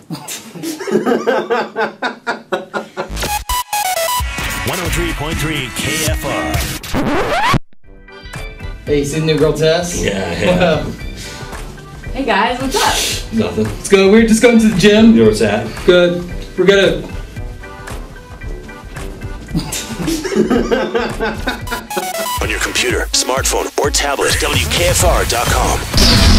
.3 KFR. Hey, you see the new girl Tess? Yeah. Hey guys, what's up? Nothing. Let's go. We're just going to the gym. You know where it's at? Good. We're gonna. On your computer, smartphone, or tablet, WKFR.com.